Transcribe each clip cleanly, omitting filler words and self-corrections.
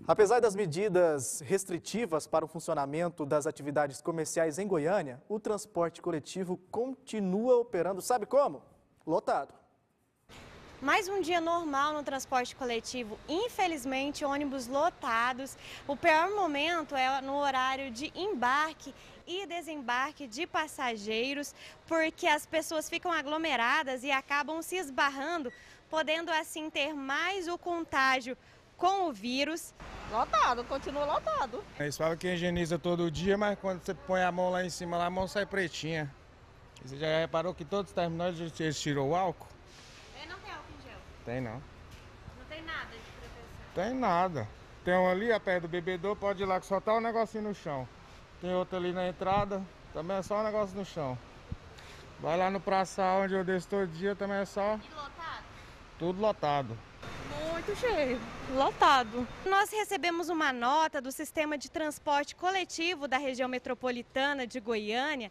Apesar das medidas restritivas para o funcionamento das atividades comerciais em Goiânia, o transporte coletivo continua operando, sabe como? Lotado. Mais um dia normal no transporte coletivo, infelizmente ônibus lotados. O pior momento é no horário de embarque e desembarque de passageiros, porque as pessoas ficam aglomeradas e acabam se esbarrando, podendo assim ter mais o contágio com o vírus. Lotado, continua lotado. Eles falam que higieniza todo dia, mas quando você põe a mão lá em cima, lá, a mão sai pretinha. Você já reparou que todos os terminais eles tirou o álcool? Não tem álcool em gel? Tem não. Não tem nada de proteção? Tem nada. Tem um ali, a perto do bebedor, pode ir lá que só tá um negocinho no chão. Tem outro ali na entrada, também é só um negócio no chão. Vai lá no praçal, onde eu desço todo dia, também é só... E lotado? Tudo lotado. Muito cheio, lotado. Nós recebemos uma nota do Sistema de Transporte Coletivo da região metropolitana de Goiânia,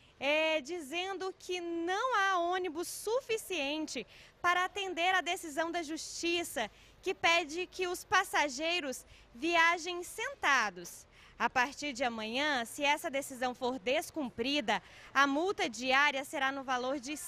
dizendo que não há ônibus suficiente para atender a decisão da Justiça, que pede que os passageiros viajem sentados. A partir de amanhã, se essa decisão for descumprida, a multa diária será no valor de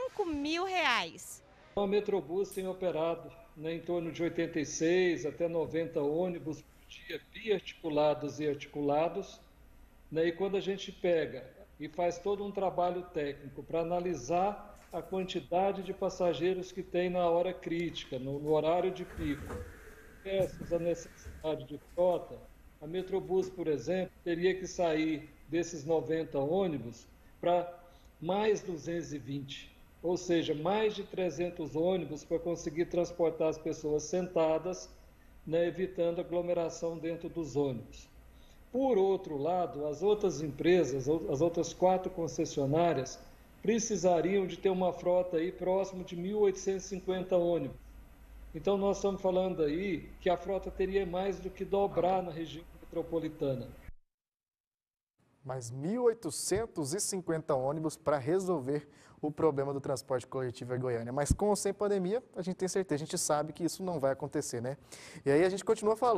R$5.000. A Metrobus tem operado em torno de 86 até 90 ônibus por dia, biarticulados e articulados. E quando a gente pega e faz todo um trabalho técnico para analisar a quantidade de passageiros que tem na hora crítica, no horário de pico, versus a necessidade de frota, a Metrobus, por exemplo, teria que sair desses 90 ônibus para mais 220. Ou seja, mais de 300 ônibus para conseguir transportar as pessoas sentadas, evitando aglomeração dentro dos ônibus. Por outro lado, as outras empresas, as outras 4 concessionárias, precisariam de ter uma frota aí próximo de 1.850 ônibus. Então nós estamos falando aí que a frota teria mais do que dobrar na região metropolitana. Mais 1.850 ônibus para resolver o problema do transporte coletivo em Goiânia. Mas com ou sem pandemia, a gente tem certeza, a gente sabe que isso não vai acontecer, né? E aí a gente continua falando.